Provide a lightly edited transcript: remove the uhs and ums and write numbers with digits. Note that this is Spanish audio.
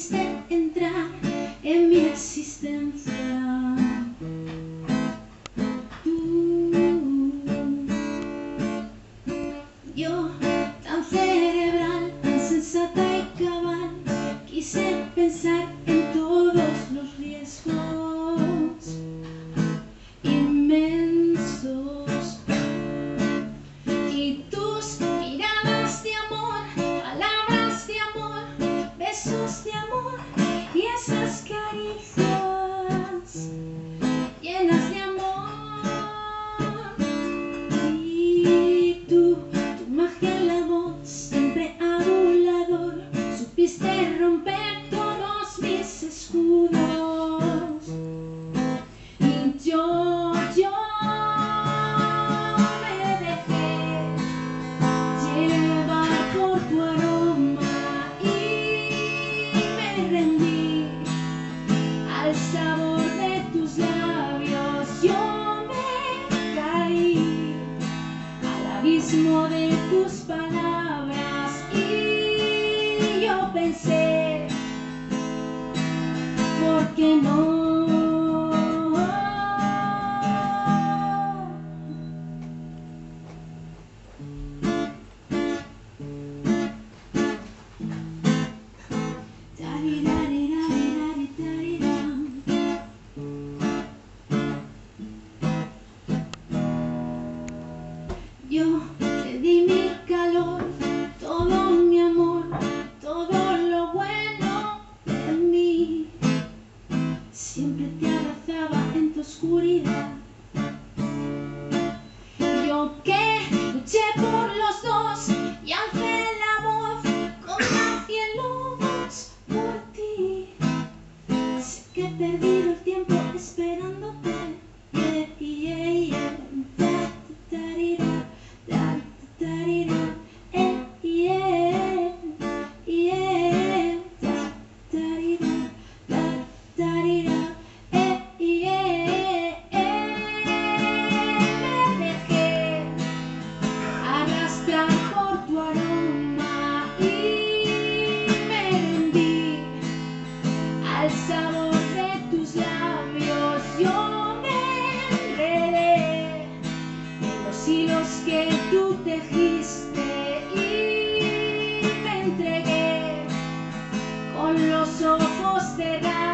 quisiste entrar en mi existencia. Yo, tan cerebral, tan sensata y cabal, quise pensar en todos los riesgos inmensos. Y tus miradas de amor, palabras de amor, besos de amor y esas caricias llenas de amor. Y tu magia en la voz, siempre adulador, supiste romper todos mis escudos. Y yo me dejé llevar por tu aroma y me rendí al sabor de tus labios. Yo me caí al abismo de tus palabras y yo pensé, ¿por qué no? Yo te di mi calor, todo mi amor, todo lo bueno de mí. Siempre te abrazaba en tu oscuridad. Yo que luché por los dos y alcé la voz contra 100 lobos por ti. Sé que he perdido el tiempo esperándote. Por tu aroma y me rendí al sabor de tus labios. Yo me enredé en los hilos que tú tejiste y me entregué con los ojos cerrados.